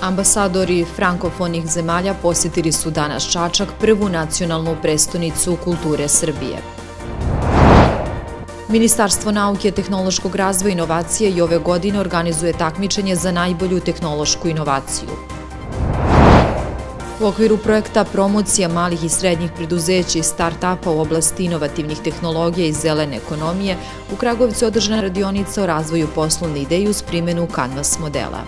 Ambasadori frankofonih zemalja posjetili su danas Čačak, prvu nacionalnu prestonicu kulture Srbije. Ministarstvo nauke, tehnološkog razvoja i inovacije i ove godine organizuje takmičenje za najbolju tehnološku inovaciju. U okviru projekta Promocija malih i srednjih preduzeća i start-upa u oblasti inovativnih tehnologija i zelene ekonomije, u Kragujevcu je održana radionica o razvoju poslovne ideje uz primjenu Canvas modela.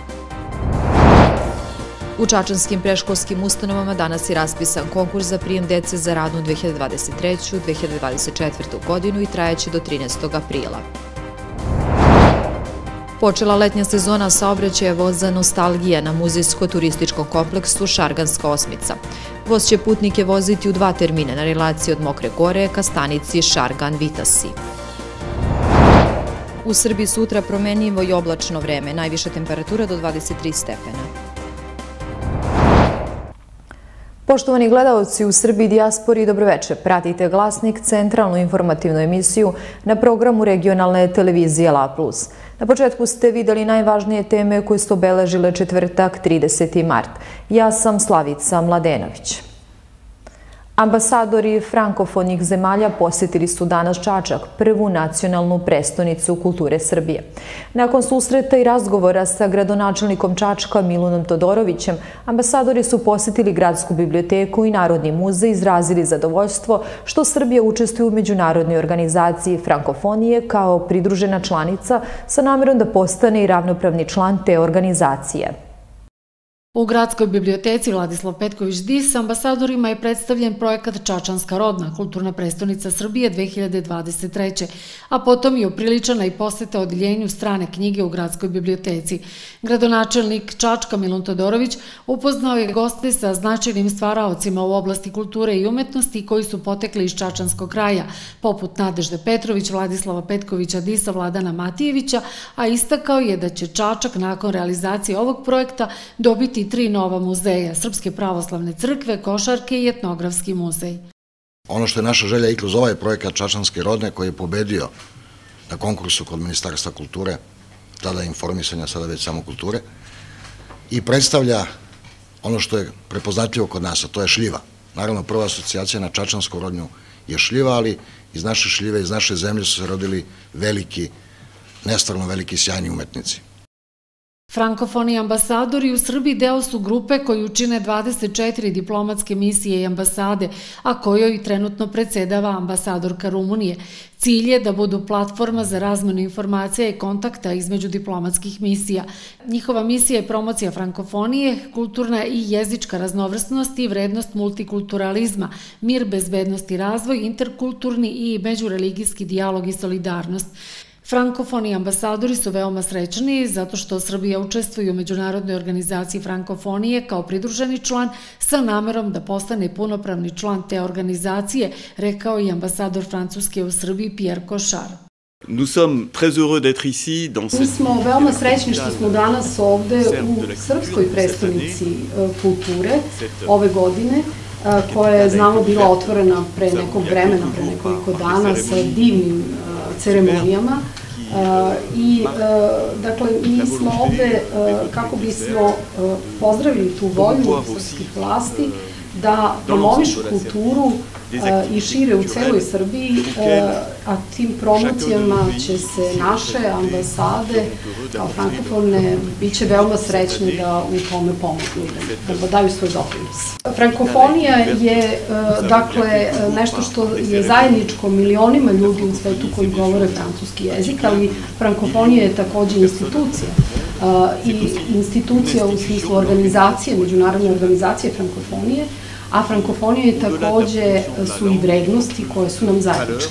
U čačanskim predškolskim ustanovama danas je raspisan konkurs za prijem dece za radnu 2023-2024. godinu i trajaće do 13. aprila. Počela letnja sezona saobraćaja voza Nostalgija na muzejsko-turističkom kompleksu Šarganska osmica. Voz će putnike voziti u 2 termina na relaciji od Mokre Gore ka stanici Šargan-Vitasi. U Srbiji sutra promenljivo i oblačno vreme, najviša temperatura do 23 stepena. Poštovani gledaoci u Srbiji i dijaspori, dobroveče. Pratite Glasnik, centralnu informativnu emisiju na programu regionalne televizije La Plus. Na početku ste videli najvažnije teme koje su obeležile četvrtak, 30. mart. Ja sam Slavica Mladenović. Ambasadori frankofonih zemalja posjetili su danas Čačak, prvu nacionalnu prestonicu kulture Srbije. Nakon susreta i razgovora sa gradonačelnikom Čačka Milunom Todorovićem, ambasadori su posjetili Gradsku biblioteku i Narodni muzej, izrazili zadovoljstvo što Srbija učestvuje u međunarodnoj organizaciji frankofonije kao pridružena članica sa namerom da postane i ravnopravni član te organizacije. U Gradskoj biblioteci Vladislav Petković-Dis ambasadorima je predstavljen projekat Čačanska rodna, kulturna prestonica Srbije 2023. A potom je upriličena i poseta odeljenju strane knjige u Gradskoj biblioteci. Gradonačelnik Čačka Milun Todorović upoznao je goste sa značajnim stvaraocima u oblasti kulture i umetnosti koji su potekli iz Čačanskog kraja, poput Nadežde Petrović, Vladislava Petkovića-Disa, Vladana Matijevića, a istakao je da će Čačak nakon realizacije ovog projekta dobiti 3 nova muzeja, Srpske pravoslavne crkve, košarke i etnografski muzej. Ono što je naša želja i kroz ovaj projekat Čačanske rodne koji je pobedio na konkursu kod Ministarstva kulture, tada informisanja, sada već samo kulture, i predstavlja ono što je prepoznatljivo kod nas, a to je šljiva. Naravno, prva asocijacija na Čačansku rodnju je šljiva, ali iz naše šljive, iz naše zemlje su se rodili veliki, nestvarno veliki sjajni umetnici. Frankofoni ambasadori u Srbiji deo su grupe koju čine 24 diplomatske misije i ambasade, a kojoj trenutno predsedava ambasadorka Rumunije. Cilj je da budu platforma za razmenu informacija i kontakta između diplomatskih misija. Njihova misija je promocija frankofonije, kulturna i jezička raznovrsnost i vrednost multikulturalizma, mir, bezbednost i razvoj, interkulturni i međureligijski dijalog i solidarnost. Frankofoni ambasadori su veoma srećni zato što Srbija učestvuje u međunarodnoj organizaciji frankofonije kao pridruženi član sa namerom da postane punopravni član te organizacije, rekao i ambasador Francuske u Srbiji Pierre Cochard. Mi smo veoma srećni što smo danas ovde u Srpskoj prestonici kulture ove godine, koja je, znamo, bila otvorena pre nekog vremena, pre nekoliko dana sa divnim ceremonijama. I, dakle, mi smo ovde kako bismo pozdravili tu volju srpskih vlasti da promovišu kulturu i šire u celoj Srbiji, a tim promocijama će se naše ambasade kao frankofone biće veoma srećne da u tome pomognu, da daju svoj doprinos. Frankofonija je, dakle, nešto što je zajedničko milionima ljudi u svetu koji govore francuski jezik, ali frankofonija je takođe institucija. I institucija u smislu organizacije, međunarodne organizacije frankofonije, a frankofonija je takođe su i vrednosti koje su nam zajedničke.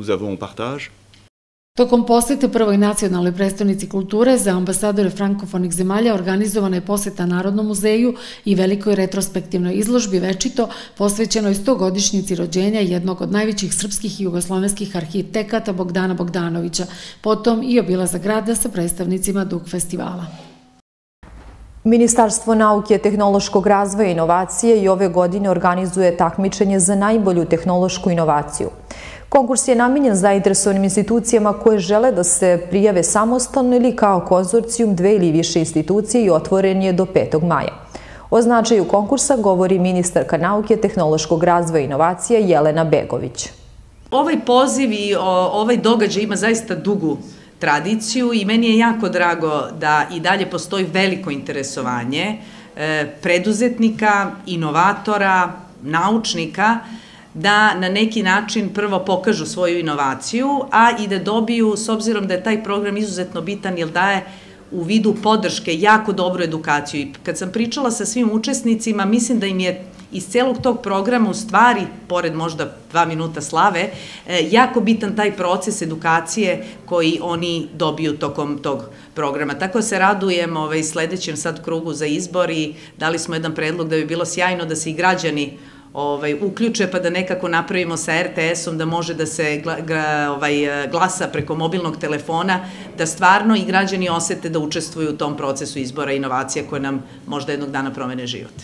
Tokom posete prvoj nacionalnoj prestonici kulture za ambasadore frankofonih zemalja organizovana je poseta Narodnom muzeju i velikoj retrospektivnoj izložbi Večito posvećenoj 100-godišnjici rođenja jednog od najvećih srpskih i jugoslovenskih arhitekata Bogdana Bogdanovića, potom i obilazak grada sa predstavnicima Duk festivala. Ministarstvo nauke, tehnološkog razvoja i inovacije i ove godine organizuje takmičenje za najbolju tehnološku inovaciju. Konkurs je namenjen zainteresovanim institucijama koje žele da se prijave samostalno ili kao konzorcijum dve ili više institucije i otvoren je do 5. maja. O značaju konkursa govori ministarka nauke, tehnološkog razvoja i inovacija Jelena Begović. Ovaj poziv i ovaj događaj ima zaista dugu tradiciju i meni je jako drago da i dalje postoji veliko interesovanje preduzetnika, inovatora, naučnika, da na neki način prvo pokažu svoju inovaciju, a i da dobiju, s obzirom da je taj program izuzetno bitan, jer daje u vidu podrške jako dobru edukaciju. I kad sam pričala sa svim učesnicima, mislim da im je iz celog tog programa u stvari, pored možda 2 minuta slave, jako bitan taj proces edukacije koji oni dobiju tokom tog programa. Tako se radujem sledećem sad krugu za izbor i dali smo jedan predlog da bi bilo sjajno da se i građani uključe pa da nekako napravimo sa RTS-om da može da se glasa preko mobilnog telefona, da stvarno i građani osete da učestvuju u tom procesu izbora inovacija koje nam možda jednog dana promene život.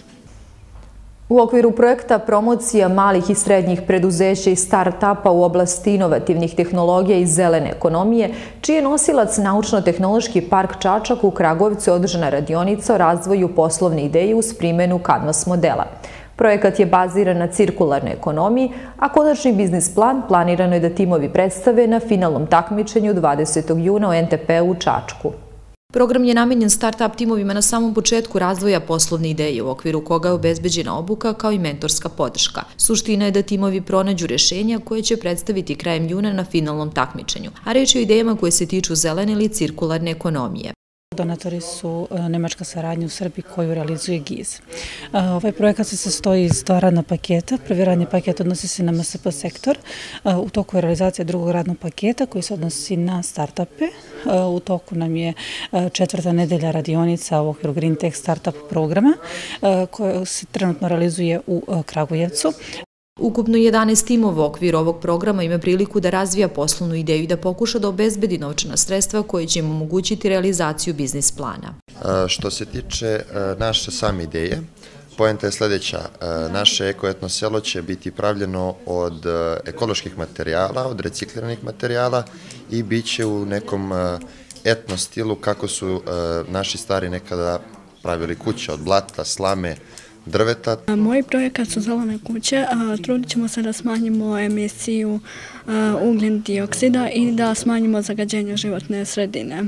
U okviru projekta promocija malih i srednjih preduzeća i start-upa u oblasti inovativnih tehnologija i zelene ekonomije, čiji je nosilac Naučno-tehnološki park Čačak u Kragujevcu održana radionica o razvoju poslovne ideje uz primjenu Canvas modela. Projekat je baziran na cirkularnoj ekonomiji, a konačni biznis plan planirano je da timovi predstave na finalnom takmičenju 20. juna u NTP-u u Čačku. Program je namenjen start-up timovima na samom početku razvoja poslovne ideje, u okviru koga je obezbeđena obuka kao i mentorska podrška. Suština je da timovi pronađu rješenja koje će predstaviti krajem juna na finalnom takmičenju, a reč je o idejama koje se tiču zelene ili cirkularne ekonomije. Donatori su nemačka saradnja u Srbiji koju realizuje GIZ. Ovaj projekat se sastoji iz 2 radna paketa. Prvi radni paket odnosi se na MSP sektor. U toku je realizacija drugog radnog paketa koji se odnosi na start-upe. U toku nam je 4. nedelja radionica u okviru Green Tech Startup programa koja se trenutno realizuje u Kragujevcu. Ukupno 11 timova u okviru ovog programa ima priliku da razvija poslovnu ideju i da pokuša da obezbedi novčana sredstva koje će im omogućiti realizaciju biznis plana. Što se tiče naše same ideje, poenta je sledeća. Naše ekoetno selo će biti pravljeno od ekoloških materijala, od recikliranih materijala i bit će u nekom etno stilu kako su naši stari nekada pravili kuće od blata, slame, drveta. Moj projekat su zelene kuće, trudit ćemo se da smanjimo emisiju ugljen dioksida i da smanjimo zagađenje životne sredine.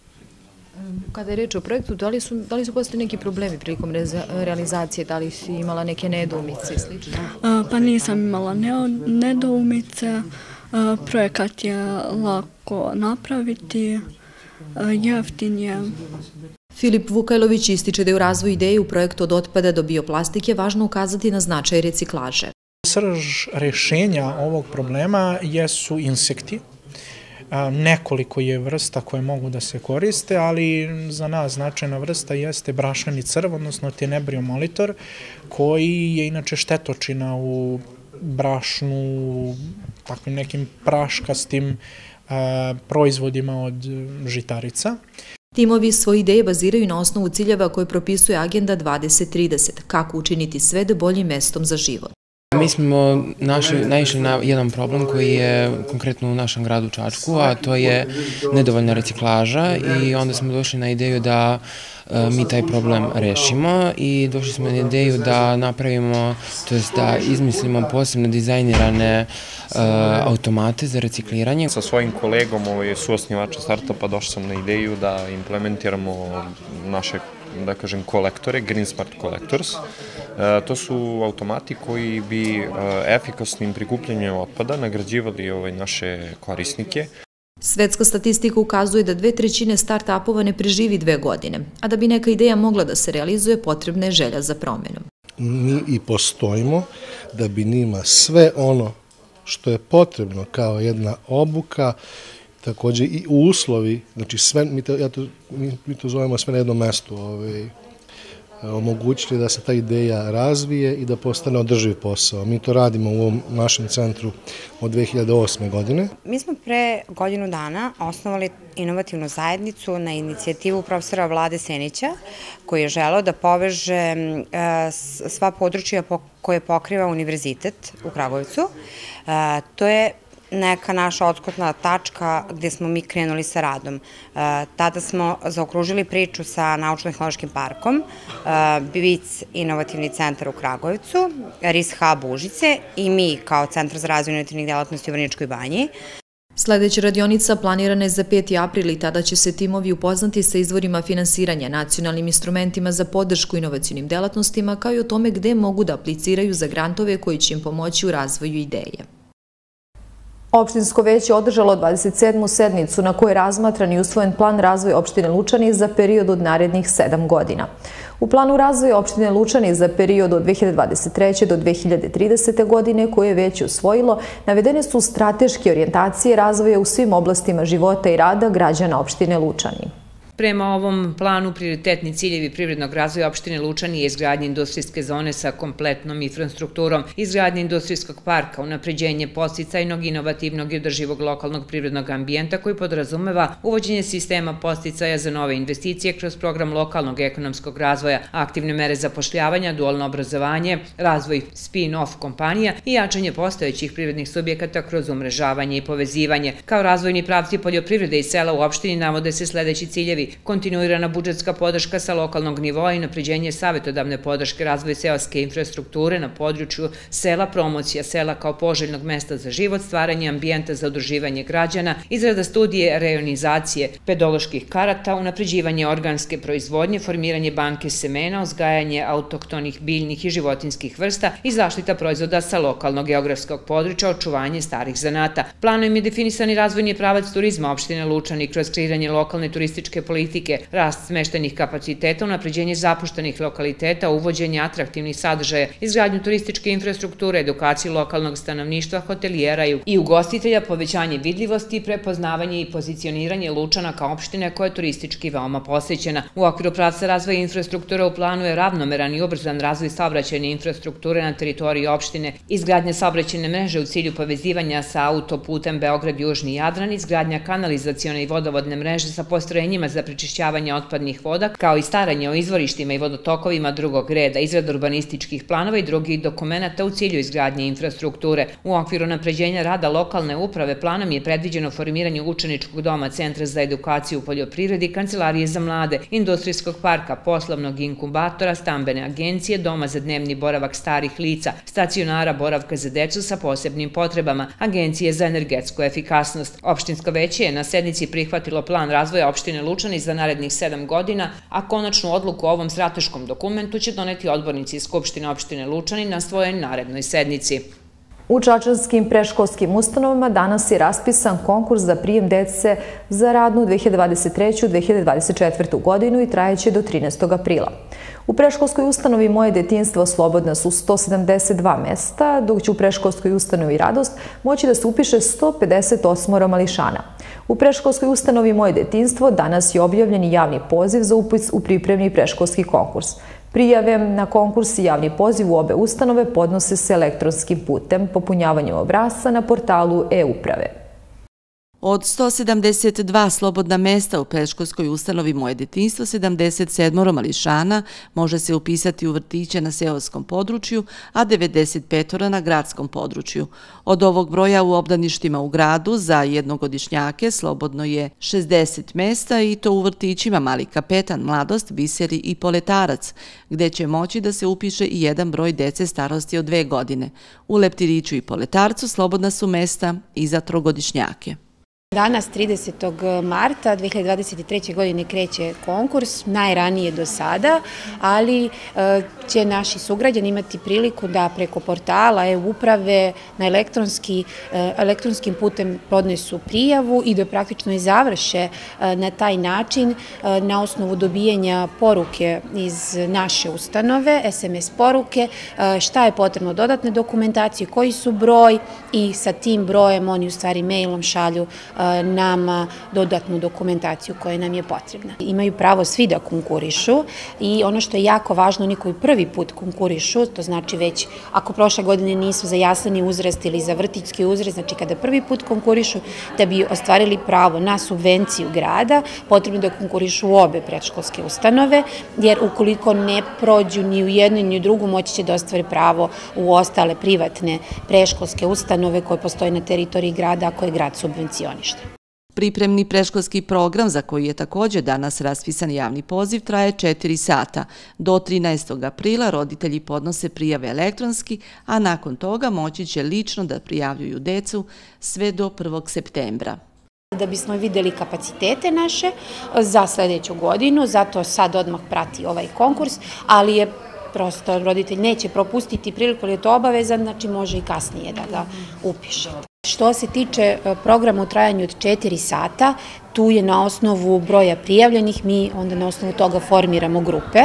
Kada je reč o projektu, da li su postali neki problemi prilikom realizacije, da li si imala neke nedoumice i slično? Pa nisam imala nedoumice, projekat je lako napraviti, jeftin je. Filip Vukajlović ističe da je u razvoju ideje u projektu od otpada do bioplastike važno ukazati na značaj reciklaže. Srž rešenja ovog problema jesu insekti. Nekoliko je vrsta koje mogu da se koriste, ali za nas značajna vrsta jeste brašni crv, odnosno tenebrio molitor, koji je inače štetočina u brašnu, takvim nekim praškastim proizvodima od žitarica. Timovi svoje ideje baziraju na osnovu ciljeva koje propisuje Agenda 2030, kako učiniti svet boljim mestom za život. Mi smo naišli na jedan problem koji je konkretno u našem gradu Čačku, a to je nedovoljna reciklaža i onda smo došli na ideju da mi taj problem rešimo i došli smo na ideju da napravimo, to jest da izmislimo posebno dizajnirane automate za recikliranje. Sa svojim kolegom, suosnivača startupa, došao sam na ideju da implementiramo naše, da kažem, kolektore, Green Smart Collectors. To su automati koji bi efikasnim prikupljanjem otpada nagrađivali naše korisnike. Svetska statistika ukazuje da 2/3 start-upova ne preživi 2 godine, a da bi neka ideja mogla da se realizuje, potrebna je želja za promenom. Mi i postojimo da bi njima sve ono što je potrebno kao jedna obuka, takođe i uslovi, znači sve, mi to zovemo sve na jednom mestu, omogućili da se ta ideja razvije i da postane održiv posao. Mi to radimo u ovom našem centru od 2008. godine. Mi smo pre godinu dana osnovali inovativnu zajednicu na inicijativu profesora Vlade Senića, koji je želeo da poveže sva područja koje pokriva univerzitet u Kragujevcu. To je neka naša odskotna tačka gde smo mi krenuli sa radom. Tada smo zaokružili priču sa Naučno-tehnološkim parkom, BIC inovativni centar u Kragujevcu, RIS Hub Užice i mi kao Centar za razvoj inovativnih delatnosti u Vrnjačkoj Banji. Sledeća radionica planirana je za 5. april i tada će se timovi upoznati sa izvorima finansiranja, nacionalnim instrumentima za podršku inovacijnim delatnostima, kao i o tome gde mogu da apliciraju za grantove koji će im pomoći u razvoju ideje. Opštinsko veće održalo 27. sednicu na kojoj je razmatran i usvojen plan razvoja opštine Lučani za period od narednih 7 godina. U planu razvoja opštine Lučani za period od 2023. do 2030. godine, koje je veće usvojilo, navedene su strateške orijentacije razvoja u svim oblastima života i rada građana opštine Lučani. Prema ovom planu, prioritetni ciljevi privrednog razvoja opštine Lučani je izgradnja industrijske zone sa kompletnom infrastrukturom, izgradnja industrijskog parka, unapređenje podsticajnog, inovativnog i održivog lokalnog privrednog ambijenta koji podrazumeva uvođenje sistema podsticaja za nove investicije kroz program lokalnog ekonomskog razvoja, aktivne mere zapošljavanja, dualno obrazovanje, razvoj spin-off kompanija i jačanje postojećih privrednih subjekata kroz umrežavanje i povezivanje. Kao razvojni pravci poljoprivrede i sela u opštini navode se sledeći ciljevi: kontinuirana budžetska podrška sa lokalnog nivoa i napređenje savetodavne podrške, razvoj seoske infrastrukture na području sela, promocija sela kao poželjnog mesta za život, stvaranje ambijenta za udruživanje građana, izrada studije rejonizacije pedoloških karata, unapređivanje organske proizvodnje, formiranje banke semena, uzgajanje autohtonih biljnih i životinjskih vrsta i zaštita proizvoda sa lokalnog geografskog područja, očuvanje starih zanata. Planom je definisani razvojni pravac turizma opštine Lučani kroz kreiranje lokalne turističke politike, rast smeštajnih kapaciteta, unapređenje zapuštenih lokaliteta, uvođenje atraktivnih sadržaja, izgradnju turističke infrastrukture, edukaciju lokalnog stanovništva, hotelijera i ugostitelja, povećanje vidljivosti, prepoznavanje i pozicioniranje Lučana kao opštine koja je turistički veoma posećena. U okviru pravca razvoja infrastrukture u planu je ravnomeran i ubrzan razvoj saobraćajne infrastrukture na teritoriji opštine, izgradnja saobraćajne mreže u cilju povezivanja sa autoputem Beograd-Južni Jadran, izgradnja kanalizacione i vodovodne mreže sa postrojenjima za prečišćavanje otpadnih voda, kao i staranje o izvorištima i vodotokovima drugog reda, izrada urbanističkih planova i drugih dokumenata u cilju izgradnje infrastrukture. U okviru napređenja rada lokalne uprave planom je predviđeno formiranje učeničkog doma, centra za edukaciju u poljoprivredi, kancelarije za mlade, industrijskog parka, poslovnog inkubatora, stambene agencije, doma za dnevni boravak starih lica, stacionara boravka za decu sa posebnim potrebama, agencije za energetsku efikasnost. Opštinsko veće je na sednici prihvatilo plan razvoja opštine Lučani za narednih 7 godina, a konačnu odluku o ovom strateškom dokumentu će doneti odbornici iz Skupštine opštine Lučani na svojoj narednoj sednici. U čačanskim predškolskim ustanovama danas je raspisan konkurs za prijem dece za radnu 2023-2024. godinu i trajeće do 13. aprila. U predškolskoj ustanovi Moje detinjstvo slobodna su 172 mesta, dok će u predškolskoj ustanovi Radost moći da se upiše 158 mališana. U predškolskoj ustanovi Moje detinjstvo danas je objavljen javni poziv za upis u pripremni predškolski konkurs. Prijave na konkurs i javni poziv u obe ustanove podnose se elektronskim putem, popunjavanjem obrasca na portalu e-uprave. Od 172 slobodna mesta u predškolskoj ustanovi Moje detinjstvo, 77 mališana može se upisati u vrtiće na seoskom području, a 95 na gradskom području. Od ovog broja u obdaništima u gradu za jednogodišnjake slobodno je 60 mesta i to u vrtićima Mali kapetan, Mladost, Biseri i Poletarac, gde će moći da se upiše i jedan broj dece starosti od 2 godine. U Leptiriću i Poletarcu slobodna su mesta i za trogodišnjake. Danas, 30. marta 2023. godine, kreće konkurs, najranije do sada, ali će naši sugrađani imati priliku da preko portala e-uprave na elektronskim putem podnesu prijavu i da praktično i završe na taj način na osnovu dobijanja poruke iz naše ustanove, SMS poruke, šta je potrebno dodatne dokumentacije, koji su broj i sa tim brojem oni u stvari mailom šalju nama dodatnu dokumentaciju koja nam je potrebna. Imaju pravo svi da konkurišu i ono što je jako važno, oni koji prvi put konkurišu, to znači već ako prošle godine nisu za jasleni uzrast ili za vrtićki uzrast, znači kada prvi put konkurišu, da bi ostvarili pravo na subvenciju grada, potrebno da konkurišu u obe predškolske ustanove, jer ukoliko ne prođu ni u jednu ni u drugu, moći će da ostvare pravo u ostale privatne predškolske ustanove koje postoje na teritoriji grada, a koje grad subvencioniše. Pripremni predškolski program, za koji je također danas raspisan javni poziv, traje 4 sata. Do 13. aprila roditelji podnose prijave elektronski, a nakon toga moći će lično da prijavljuju decu sve do 1. septembra. Da bismo videli kapacitete naše za sledeću godinu, zato sad odmah prati ovaj konkurs, ali je prosto roditelj neće propustiti priliku, ali je to obavezan, znači može i kasnije da ga upiše. Što se tiče programa u trajanju od 4 sata, tu je na osnovu broja prijavljenih, mi onda na osnovu toga formiramo grupe,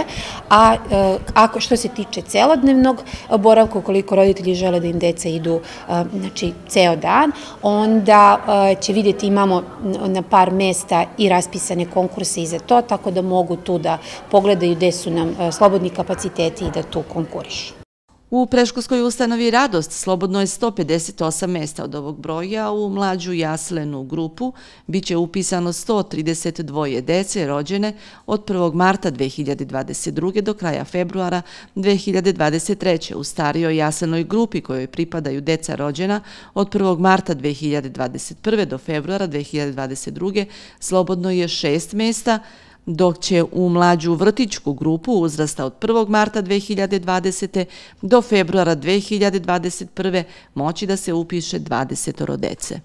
a što se tiče celodnevnog boravka, ukoliko roditelji žele da im deca idu ceo dan, onda će vidjeti imamo na par mesta i raspisane konkurse i za to, tako da mogu tu da pogledaju gde su nam slobodni kapaciteti i da tu konkurišu. U predškolskoj ustanovi Radost slobodno je 158 mesta od ovog broja, u mlađu jaslenu grupu biće upisano 132 dece rođene od 1. marta 2022. do kraja februara 2023. U starijoj jaslenoj grupi kojoj pripadaju deca rođena od 1. marta 2021. do februara 2022. slobodno je 6 mesta, dok će u mlađu vrtićku grupu uzrasta od 1. marta 2020. do februara 2021. moći da se upiše 20 dece.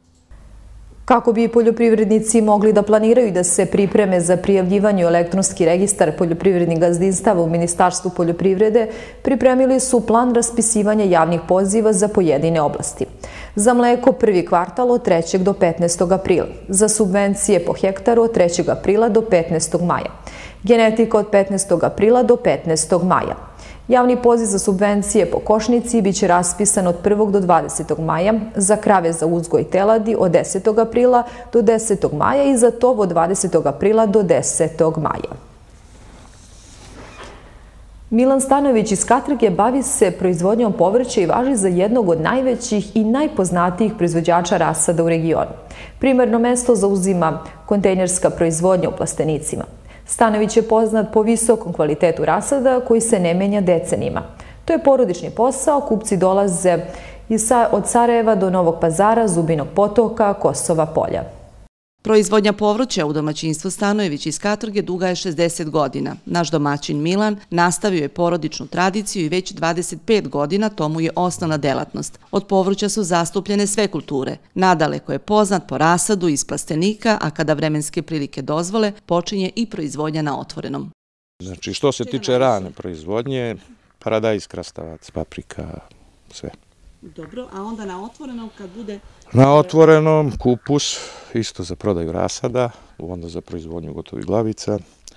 Kako bi poljoprivrednici mogli da planiraju da se pripreme za prijavljivanje u elektronski registar poljoprivrednih gazdinstava u Ministarstvu poljoprivrede, pripremili su plan raspisivanja javnih poziva za pojedine oblasti. Za mleko prvi kvartal od 3. do 15. aprila, za subvencije po hektaru od 3. aprila do 15. maja, genetika od 15. aprila do 15. maja. Javni poziv za subvencije po košnici biće raspisan od 1. do 20. maja, za krave za uzgoj teladi od 10. aprila do 10. maja i za tov od 20. aprila do 10. maja. Milan Stanojević iz Katrge bavi se proizvodnjom povrća i važi za jednog od najvećih i najpoznatijih proizvođača rasada u regionu. Primarno mesto zauzima kontejnerska proizvodnja u plastenicima. Stanojević je poznat po visokom kvalitetu rasada koji se ne menja decenijima. To je porodični posao, kupci dolaze od Sarajeva do Novog Pazara, Zubinog Potoka, Kosova Polja. Proizvodnja povrća u domaćinstvu Stanojević iz Katrge duga je 60 godina. Naš domaćin Milan nastavio je porodičnu tradiciju i već 25 godina to mu je osnovna delatnost. Od povrća su zastupljene sve kulture. Nadaleko je poznat po rasadu iz plastenika, a kada vremenske prilike dozvole, počinje i proizvodnja na otvorenom. Znači, što se tiče rane proizvodnje, paradajz, krastavac, paprika, sve. Dobro, a onda na otvorenom kad bude... Na otvorenom kupus, isto za prodaju rasada, onda za proizvodnju gotovih glavica,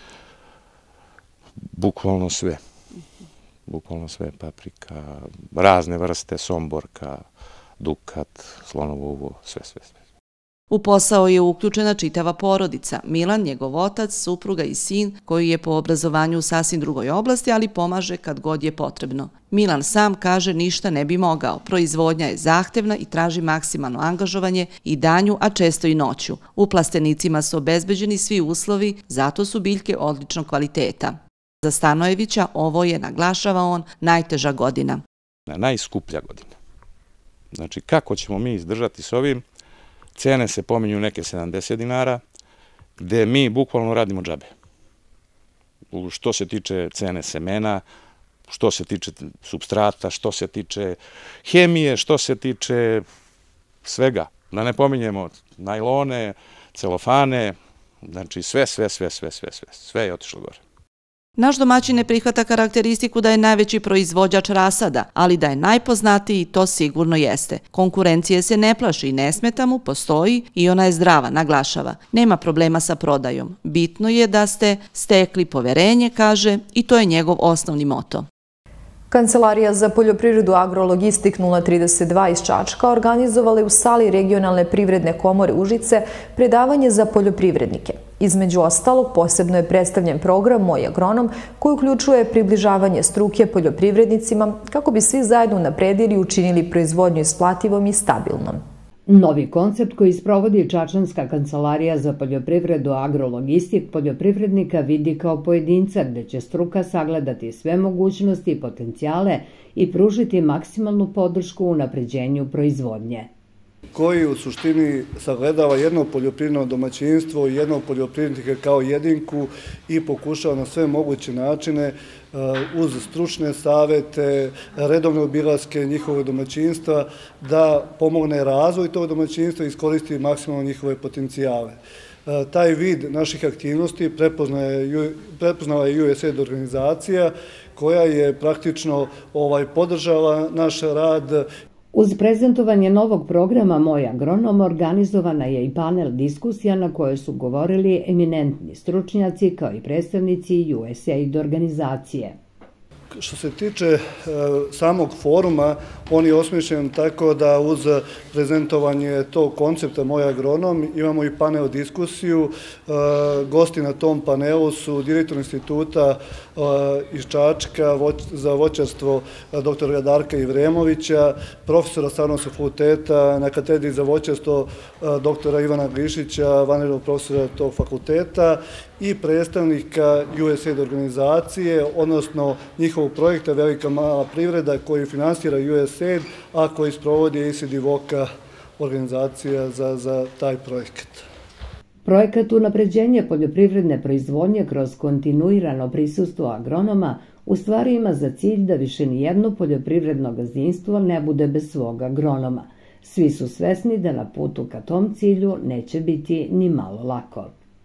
bukvalno sve. Bukvalno sve, paprika, razne vrste, somborka, dukat, slonovo uvo, sve. U posao je uključena čitava porodica. Milan, njegov otac, supruga i sin, koji je po obrazovanju u sasvim drugoj oblasti, ali pomaže kad god je potrebno. Milan sam kaže ništa ne bi mogao. Proizvodnja je zahtevna i traži maksimalno angažovanje i danju, a često i noću. U plastenicima su obezbeđeni svi uslovi, zato su biljke odličnog kvaliteta. Za Stanojevića ovo je, naglašava on, najteža godina. Najskuplja godina. Znači, kako ćemo mi izdržati s ovim? Cene se pominju neke 70 dinara, gde mi bukvalno radimo džabe. Što se tiče cene semena, što se tiče supstrata, što se tiče hemije, što se tiče svega. Da ne pominjemo najlone, celofane, znači sve je otišlo gore. Naš domaćin ne prihvata karakteristiku da je najveći proizvođač rasada, ali da je najpoznatiji, to sigurno jeste. Konkurencije se ne plaši i ne smeta mu, postoji i ona je zdrava, naglašava. Nema problema sa prodajom. Bitno je da ste stekli poverenje, kaže, i to je njegov osnovni moto. Kancelarija za poljoprivredu Agrologistik 032 iz Čačka organizovala je u sali Regionalne privredne komore Užice predavanje za poljoprivrednike. Između ostalog, posebno je predstavljen program Moj agronom, koji uključuje približavanje struke poljoprivrednicima kako bi svi zajedno napredili i učinili proizvodnju isplativom i stabilnom. Novi koncept koji sprovodi Čačanska kancelarija za poljoprivredu Agrologistik poljoprivrednika vidi kao pojedinca, gde će struka sagledati sve mogućnosti i potencijale i pružiti maksimalnu podršku u unapređenju proizvodnje. Koji u suštini sagledava jedno poljoprivredno domaćinstvo i jednog poljoprivrednika kao jedinku i pokušava na sve moguće načine uz stručne savete, redovne obilaske njihovog domaćinstva da pomogne razvoj tog domaćinstva i iskoristi maksimalno njihove potencijale. Taj vid naših aktivnosti prepoznala je USAID organizacija koja je praktično podržala naš rad. Uz prezentovanje novog programa Moj agronom organizovana je i panel diskusija na kojoj su govorili eminentni stručnjaci kao i predstavnici USAID organizacije. Što se tiče samog foruma, on je osmišljen tako da uz prezentovanje tog koncepta Moj agronom imamo i panel diskusiju. Gosti na tom panelu su direktor instituta iz Čačka za voćarstvo dr. Darka Ivremovića, profesora Savnosnog fakulteta na katedri za voćarstvo dr. Ivana Glišića, vanrednog profesora tog fakulteta i predstavnika USAID organizacije, odnosno njihovog projekta Velika mala privreda koji finansira USAID, a koji sprovodi ACD Voka organizacija za taj projekat. Projekat unapređenja poljoprivredne proizvodnje kroz kontinuirano prisustvo agronoma u stvari ima za cilj da više nijedno poljoprivredno gazdinstvo ne bude bez svog agronoma. Svi su svesni da na putu ka tom cilju neće biti ni malo lako.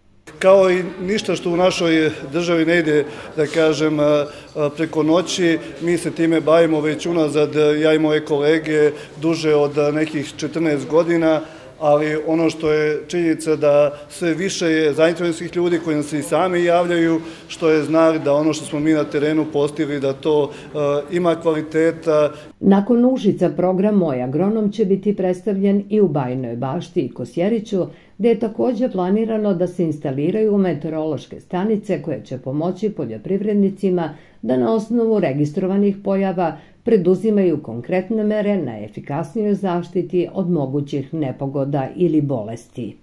Kao i ništa što u našoj državi ne ide, da kažem, preko noći, mi se time bavimo već unazad, ja i moje kolege, duže od nekih 14 godina, ali ono što je činjenica da sve više je zainteresovanih ljudi koji nam se i sami javljaju, što je znak da ono što smo mi na terenu postigli, da to ima kvaliteta. Nakon Užica program Moj agronom će biti predstavljen i u Bajinoj Bašti i Kosjeriću, gde je također planirano da se instaliraju meteorološke stanice koje će pomoći poljoprivrednicima da na osnovu registrovanih pojava preduzimaju konkretne mere na efikasnijoj zaštiti od mogućih nepogoda ili bolesti.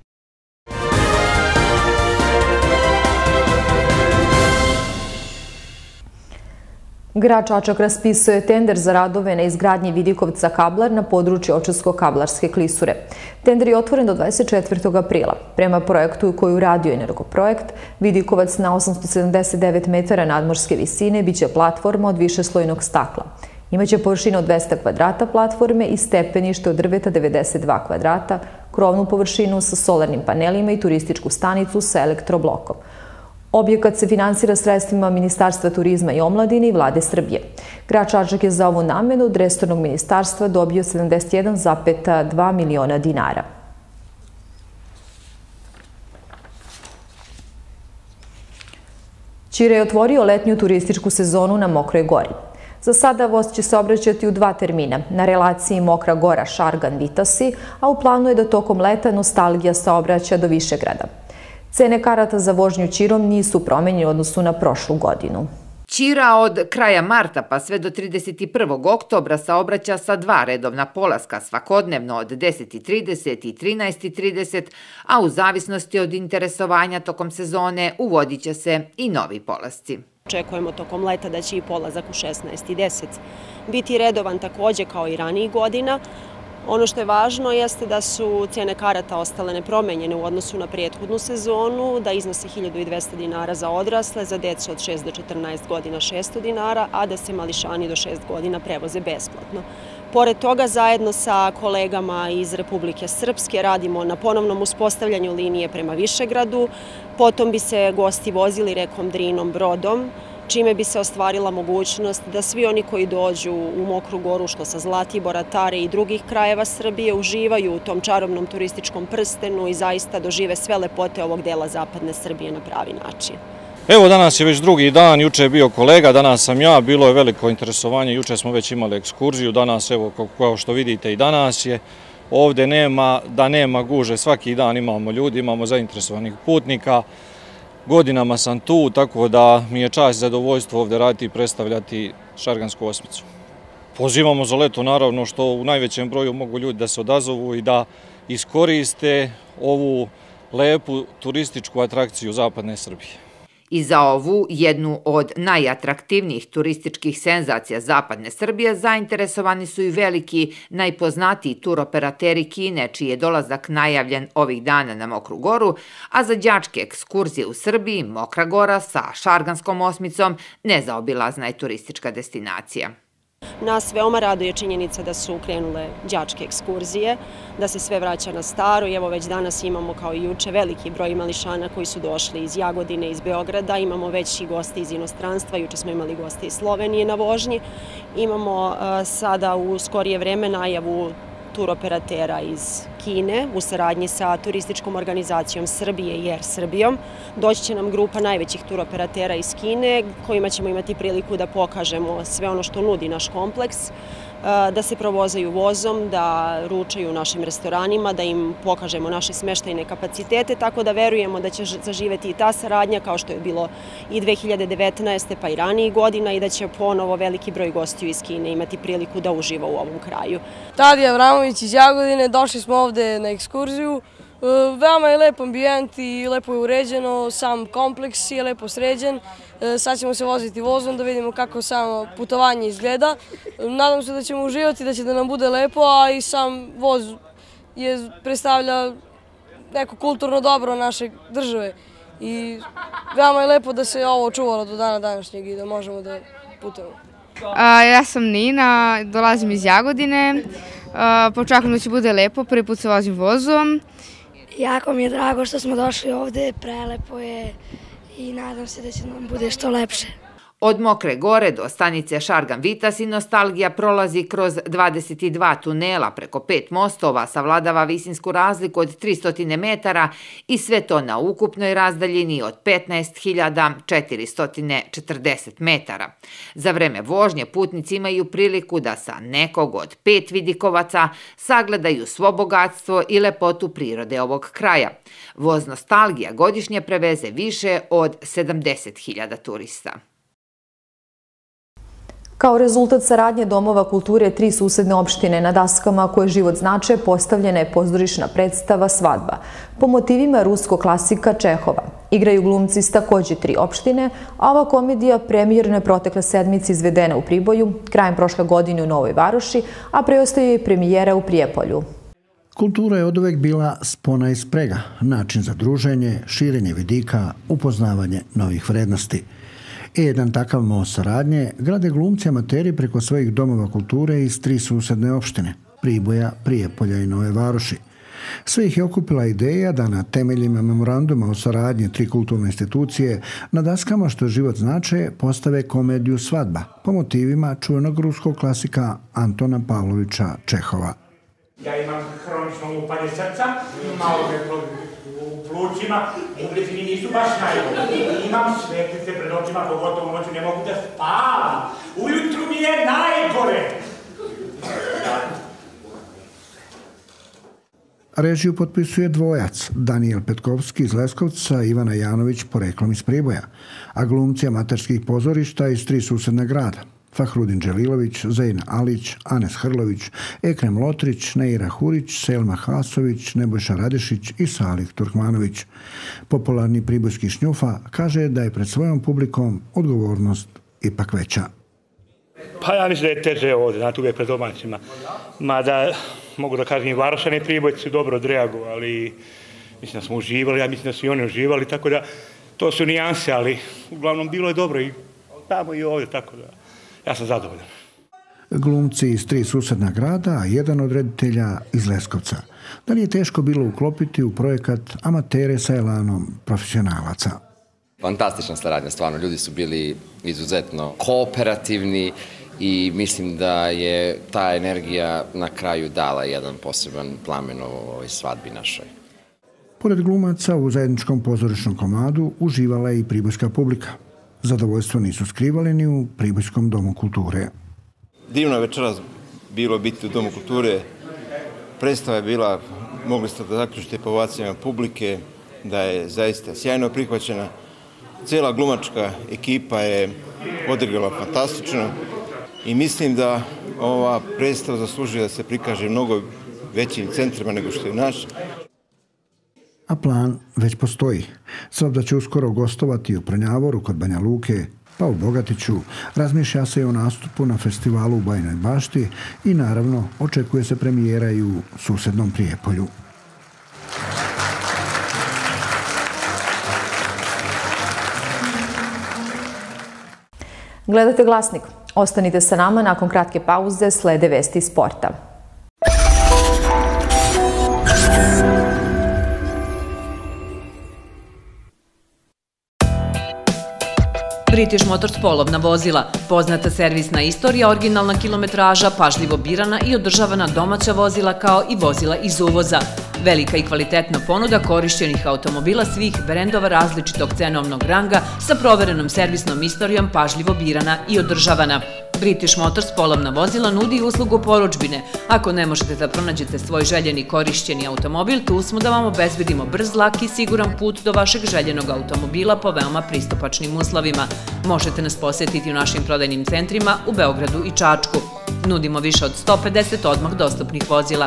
Grad Čačak raspisuje tender za radove na izgradnji Vidikovca kablar na području Ovčarsko-kablarske klisure. Tender je otvoren do 24. aprila. Prema projektu koju uradio Energoprojekt, Vidikovac na 879 metara nadmorske visine biće platforma od višeslojnog stakla. Imaće površinu od 200 kvadrata platforme i stepenište od drveta 92 kvadrata, krovnu površinu sa solarnim panelima i turističku stanicu sa elektroblokom. Objekat se finansira sredstvima Ministarstva turizma i omladine i Vlade Srbije. Grad Čačak je za ovu namenu od resornog ministarstva dobio 71,2 miliona dinara. Ćire je otvorio letnju turističku sezonu na Mokroj gori. Za sada voz će se obraćati u 2 termina, na relaciji Mokra gora Šargan-Vitasi, a u planu je da tokom leta Nostalgija saobraća do Višegrada. Cene karata za vožnju Ćirom nisu promenjene u odnosu na prošlu godinu. Ćira od kraja marta pa sve do 31. oktobra saobraća sa 2 redovna polaska svakodnevno od 10:30 i 13:30, a u zavisnosti od interesovanja tokom sezone uvodit će se i novi polasci. Očekujemo tokom leta da će i polazak u 16:10 biti redovan također kao i ranijih godina. Ono što je važno jeste da su cijene karata ostale nepromenjene u odnosu na prethodnu sezonu, da iznose 1200 dinara za odrasle, za djecu od 6 do 14 godina 600 dinara, a da se mališani do 6 godina prevoze besplatno. Pored toga, zajedno sa kolegama iz Republike Srpske radimo na ponovnom uspostavljanju linije prema Višegradu, potom bi se gosti vozili rekom Drinom brodom, čime bi se ostvarila mogućnost da svi oni koji dođu u Mokru goru, što sa Zlatibora, Tare i drugih krajeva Srbije, uživaju u tom čarobnom turističkom prstenu i zaista dožive sve lepote ovog dela zapadne Srbije na pravi način. Evo, danas je već drugi dan, juče je bio kolega, danas sam ja, bilo je veliko interesovanje, juče smo već imali ekskurziju, danas, evo, kao što vidite i danas je. Ovde nema guže, svaki dan imamo ljudi, imamo zainteresovanih putnika, godinama sam tu, tako da mi je čast i zadovoljstvo ovde raditi i predstavljati Šargansku osmicu. Pozivamo za leto, naravno, što u najvećem broju mogu ljudi da se odazovu i da iskoriste ovu lepu turističku atrakciju zapadne Srbije. I za ovu, jednu od najatraktivnijih turističkih senzacija zapadne Srbije, zainteresovani su i veliki, najpoznatiji turoperateri Kine, čiji je dolazak najavljen ovih dana na Mokru Goru, a za đačke ekskurzije u Srbiji, Mokra Gora sa Šarganskom osmicom nezaobilazna je turistička destinacija. Nas veoma raduje činjenica da su krenule đačke ekskurzije, da se sve vraća na staro i evo već danas imamo kao i juče veliki broj mališana koji su došli iz Jagodine, iz Beograda, imamo već i goste iz inostranstva, juče smo imali goste iz Slovenije na vožnji, imamo sada u skorije vreme najavu turoperatera iz Kine u saradnji sa turističkom organizacijom Srbije i Air Srbijom. Doći će nam grupa najvećih turoperatera iz Kine kojima ćemo imati priliku da pokažemo sve ono što nudi naš kompleks, da se provozaju vozom, da ručaju u našim restoranima, da im pokažemo naše smeštajne kapacitete, tako da verujemo da će zaživeti i ta saradnja kao što je bilo i 2019. pa i ranijih godina i da će ponovo veliki broj gostiju iz Kine imati priliku da uživa u ovom kraju. Tadija Avramović iz Jagodine, došli smo ovde na ekskurziju. Veoma je lep ambijent i lepo je uređeno, sam kompleks je lepo sređen. Sad ćemo se voziti vozom da vidimo kako samo putovanje izgleda. Nadam se da ćemo uživati, da će da nam bude lepo, a i sam voz predstavlja neko kulturno dobro naše države. I veoma je lepo da se ovo očuvalo do dana današnjeg i da možemo da putujemo. Ja sam Nina, dolazim iz Jagodine. Očekujem da će bude lepo, prvi put se vozim vozom. Jako mi je drago što smo došli ovde, prelepo je i nadam se da će nam bude što lepše. Od Mokre Gore do stanice Šargan Vitas i nostalgija prolazi kroz 22 tunela preko 5 mostova, savladava visinsku razliku od 300 metara i sve to na ukupnoj razdaljini od 15.440 metara. Za vreme vožnje putnici imaju priliku da sa nekog od 5 vidikovaca sagledaju svo bogatstvo i lepotu prirode ovog kraja. Voz nostalgija godišnje preveze više od 70.000 turista. Kao rezultat saradnje domova kulture 3 susedne opštine na daskama koje život znače postavljena je pozorišna predstava Svadba po motivima ruskog klasika Čehova. Igraju glumci iz takođe 3 opštine, a ova komedija premijerno je protekle sedmice izvedena u Priboju, krajem prošle godine u Novoj Varoši, a preostaje i premijera u Prijepolju. Kultura je oduvek bila spona i sprega, način za druženje, širenje vidika, upoznavanje novih vrednosti. Jedan takav most saradnje grade glumci amateri preko svojih domova kulture iz 3 susedne opštine, Priboja, Prijepolja i Nove Varoši. Sve ih je okupila ideja da na temeljima memoranduma o saradnji 3 kulturne institucije na daskama što život znače postave komediju Svadba po motivima čuvenog ruskog klasika Antona Pavlovića Čehova. Ja imam hronično lupanje srca, malo u plućima, bubrezi mi nisu baš najbolji. Imam svetlice pred očima, pogotovo noću ne mogu da spavam. Ujutru mi je najgore. Režiju potpisuje dvojac, Danijel Petkovski iz Leskovca, Ivana Janović poreklom iz Priboja, a glumci amaterskih pozorišta iz 3 susedna grada. Fahrudin Đelilović, Zejna Alić, Anes Hrlović, Ekrem Lotrić, Neira Hurić, Selma Hasović, Nebojša Radešić i Salih Turkmanović. Popularni pribojski šnjufa kaže da je pred svojom publikom odgovornost ipak veća. Pa ja mislim da je teže ovdje, znate, uvijek pred domaćima. Mada, mogu da kažem, i Varošani i Pribojci su dobro odreagovali, ali mislim da smo uživali, ja mislim da su i oni uživali, tako da to su nijanse, ali uglavnom bilo je dobro i tamo i ovdje, tako da ja sam zadovoljan. Glumci iz 3 susedna grada, a jedan od reditelja iz Leskovca. Da li je teško bilo uklopiti u projekat amatere sa elanom profesionalaca? Fantastična saradnja, stvarno. Ljudi su bili izuzetno kooperativni i mislim da je ta energija na kraju dala jedan poseban plamen u ovoj svadbi našoj. Pored glumaca, u zajedničkom pozorišnom komadu uživala je i pribojska publika. Zadovoljstvo nisu skrivali ni u Pribojskom domu kulture. Divno je večeras bilo biti u Domu kulture. Predstava je bila, mogli ste da zaključite po ovacijama publike, da je zaista sjajno prihvaćena. Cijela glumačka ekipa je odigrala fantastično i mislim da ova predstava zaslužuje da se prikaže mnogo većim centrima nego što je naš. A plan već postoji. Svadba će uskoro gostovati u Prnjavoru kod Banja Luke, pa u Bogatiću. Razmišlja se i o nastupu na festivalu u Bajnoj Bašti i naravno očekuje se premijera i u susednom Prijepolju. Gledate Glasnik. Ostanite sa nama, nakon kratke pauze slede vesti sporta. British Motors polovna vozila, poznata servisna istorija, originalna kilometraža, pažljivo birana i održavana domaća vozila kao i vozila iz uvoza. Velika i kvalitetna ponuda korišćenih automobila svih brendova različitog cenovnog ranga sa proverenom servisnom istorijom, pažljivo birana i održavana. British Motors polovna vozila nudi i uslugu porudžbine. Ako ne možete da pronađete svoj željeni korišćeni automobil, tu smo da vam obezbedimo brz, lak i siguran put do vašeg željenog automobila po veoma pristupačnim uslovima. Možete nas posjetiti u našim prodajnim centrima u Beogradu i Čačku. Nudimo više od 150 odmah dostupnih vozila.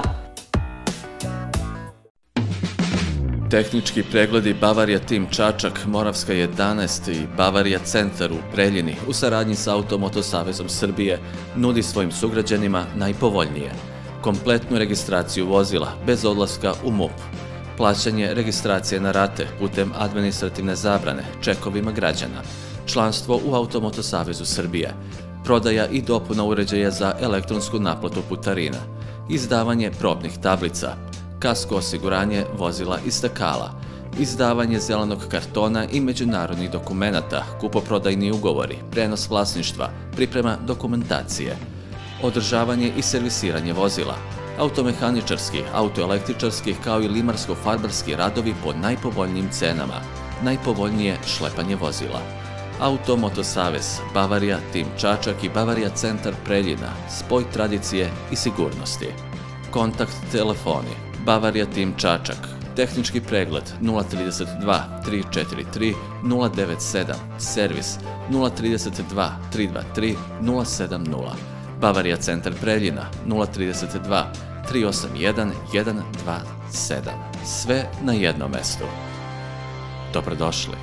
Tehnički pregledi Bavarija Tim Čačak, Moravska 11 i Bavarija Centar u Preljini u saradnji sa Automotosavezom Srbije nudi svojim sugrađanima najpovoljnije. Kompletnu registraciju vozila bez odlaska u MUP. Plaćanje registracije na rate putem administrativne zabrane čekovima građana. Članstvo u Automotosavezu Srbije. Prodaja i dopuna uređaja za elektronsku naplatu putarina. Izdavanje probnih tablica. Kasko osiguranje vozila i stakala, izdavanje zelenog kartona i međunarodnih dokumenata, kupoprodajni ugovori, prenos vlasništva, priprema dokumentacije, održavanje i servisiranje vozila, automehaničarski, autoelektričarski kao i limarsko-farbarski radovi po najpovoljnijim cenama, najpovoljnije šlepanje vozila. Automotosavez, Bavarija Tim Čačak i Bavarija Centar Preljina, spoj tradicije i sigurnosti. Kontakt telefoni Bavarija Tim Čačak, tehnički pregled 032 343 097, servis 032 323 070, Bavarija Centar Preljina 032 381 127, sve na jednom mestu. Dobrodošli.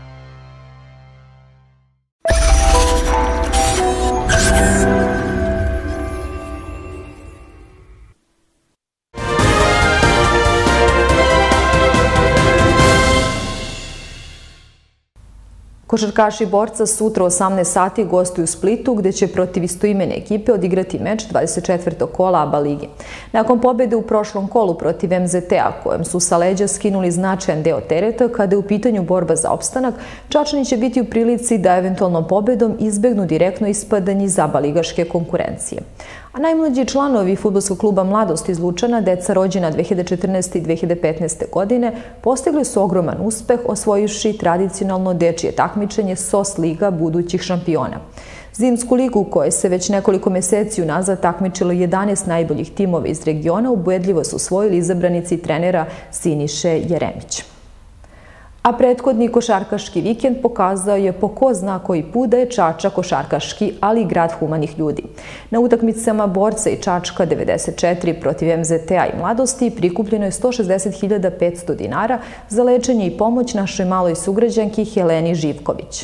Košarkaši Borca sutra u 18 sati gostuju u Splitu, gde će protiv istoimene ekipe odigrati meč 24. kola ABA lige. Nakon pobede u prošlom kolu protiv MZT-a, kojem su sa leđa skinuli značajan deo tereta, kada je u pitanju borba za opstanak, Čačani će biti u prilici da eventualnom pobedom izbegnu direktno ispadanje iz ABA ligaške konkurencije. A najmlađi članovi fudbalskog kluba Mladost iz Lučana, deca rođena 2014. i 2015. godine, postigli su ogroman uspeh osvojivši tradicionalno dečije takmičenje SOS Liga budućih šampiona. Zimsku ligu, u kojoj se već nekoliko meseci unazad takmičilo 11 najboljih timova iz regiona, ubedljivo su osvojili izabranici trenera Siniše Jeremića. A prethodni košarkaški vikend pokazao je po ko zna koji put da je Čačak košarkaški, ali i grad humanih ljudi. Na utakmicama Borca i Čačka 94 protiv MZT-a i Mladosti prikupljeno je 160.500 dinara za lečenje i pomoć našoj maloj sugrađanki Heleni Živković.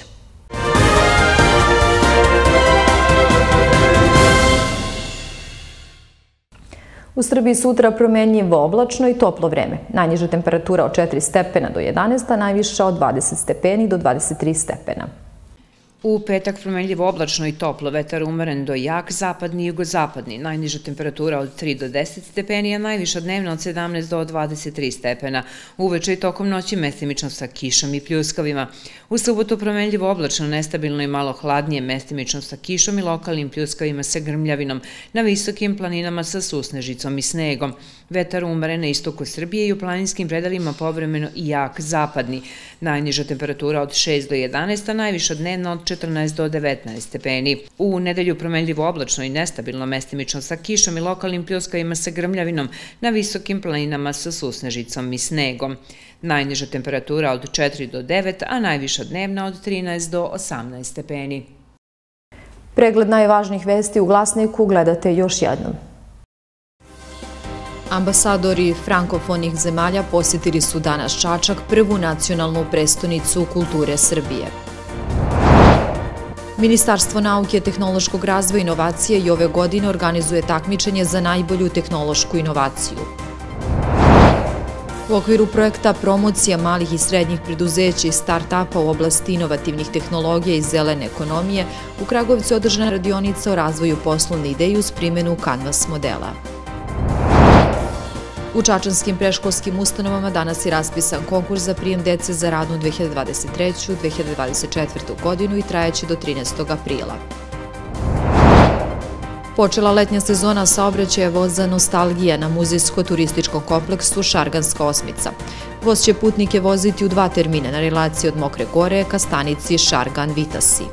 U Srbiji sutra promenljivo oblačno i toplo vreme. Najniža temperatura od 4 stepena do 11, a najviša od 20 stepeni do 23 stepena. U petak promenljivo oblačno i toplo, vetar umeren do jak, zapadni i jugozapadni, najniža temperatura od 3 do 10 stepeni, a najviša dnevna od 17 do 23 stepena. Uveče i tokom noći mestimično sa kišom i pljuskavima. U subotu promenljivo oblačno, nestabilno i malo hladnije, mestimično sa kišom i lokalnim pljuskavima sa grmljavinom, na visokim planinama sa susnežicom i snegom. Vetar umeren na istoku Srbije i u planinskim predelima povremeno i jak zapadni. Najniža temperatura od 6 do 11, a najviša dnevna od 14 do 19 stepeni. U nedelju promenljivo oblačno i nestabilno, mestimično sa kišom i lokalnim pljuskavima sa grmljavinom, na visokim planinama sa susnežicom i snegom. Najniža temperatura od 4 do 9, a najviša dnevna od 13 do 18 stepeni. Pregled najvažnijih vesti u Glasniku gledate još jednom. Ambasadori frankofonih zemalja posjetili su danas Čačak, prvu nacionalnu prestonicu kulture Srbije. Ministarstvo nauke, tehnološkog razvoja i inovacije i ove godine organizuje takmičenje za najbolju tehnološku inovaciju. U okviru projekta Promocija malih i srednjih preduzeća i start-upa u oblasti inovativnih tehnologija i zelene ekonomije, u Kragujevcu je održana radionica o razvoju poslovne ideje uz primjenu Canvas modela. U čačanskim predškolskim ustanovama danas je raspisan konkurs za prijem dece za radnu 2023-2024. godinu i trajeće do 13. aprila. Počela letnja sezona saobraćaja voza Nostalgija na muzejsko-turističkom kompleksu Šarganska osmica. Voz će putnike voziti u 2 termina na relaciji od Mokre Gore ka stanici Šargan-Vitasi.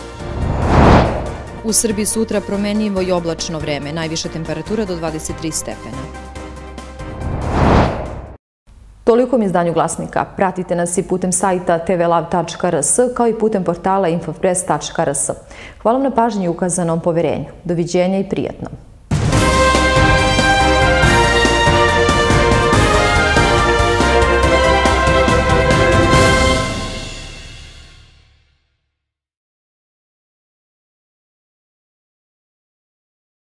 U Srbiji sutra promenljivo i oblačno vreme, najviša temperatura do 23 stepena. Toliko mi izdanju Glasnika. Pratite nas i putem sajta tvlav.rs kao i putem portala infopress.rs. Hvala na pažnji i ukazanom poverenju. Doviđenja i prijatno.